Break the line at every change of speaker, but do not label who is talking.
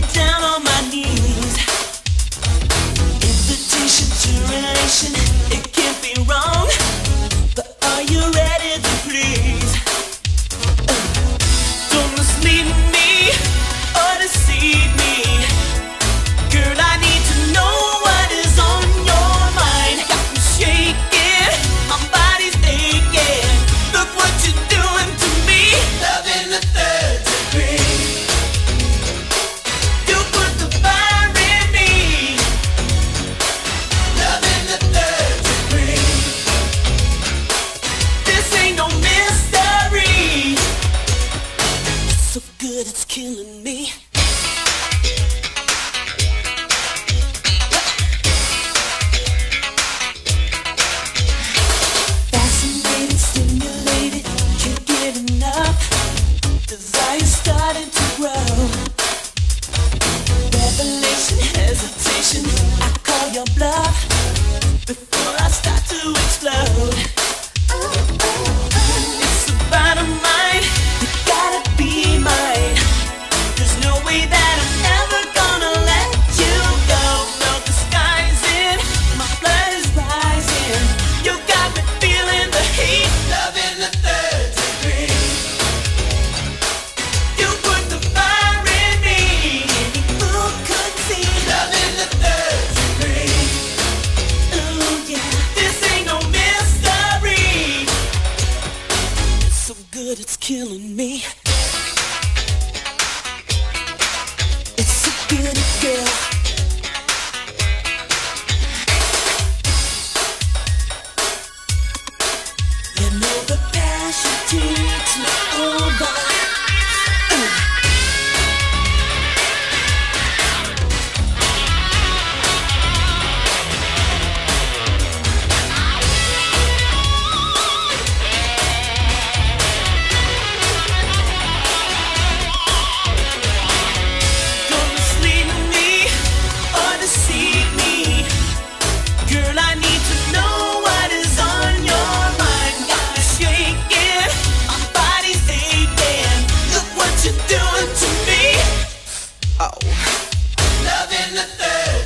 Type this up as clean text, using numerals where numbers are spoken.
down on my knees. Invitation to relation, it can't be wrong. But are you ready to please? Don't mislead me or deceive me. Girl, I need to know what is on your mind. Got me shaking, my body's aching. Look what you're doing to me. Love in the third degree. You put the fire in me. Love in the third degree. This ain't no mystery. It's so good it's killing me. Fascinated, stimulated, can't get enough. Desire starting to grow. Revelation, hesitation, I call your bluff before I start to explode. It's about a mind, you gotta be mine. There's no way that I'm ever gonna let you go. No disguising, my blood is rising. You got me feeling the heat. Love in the third degree. You put the fire in me. Who could see? Love in the third degree. Ooh yeah, this ain't no mystery. It's so good it's killing me. It's so good, girl. You know the passion takes me over. Don't mislead me or deceive me. Girl, I need to know what is on your mind. Got me shaking, my body's aching. Look what you're doing to me. Oh, love in the third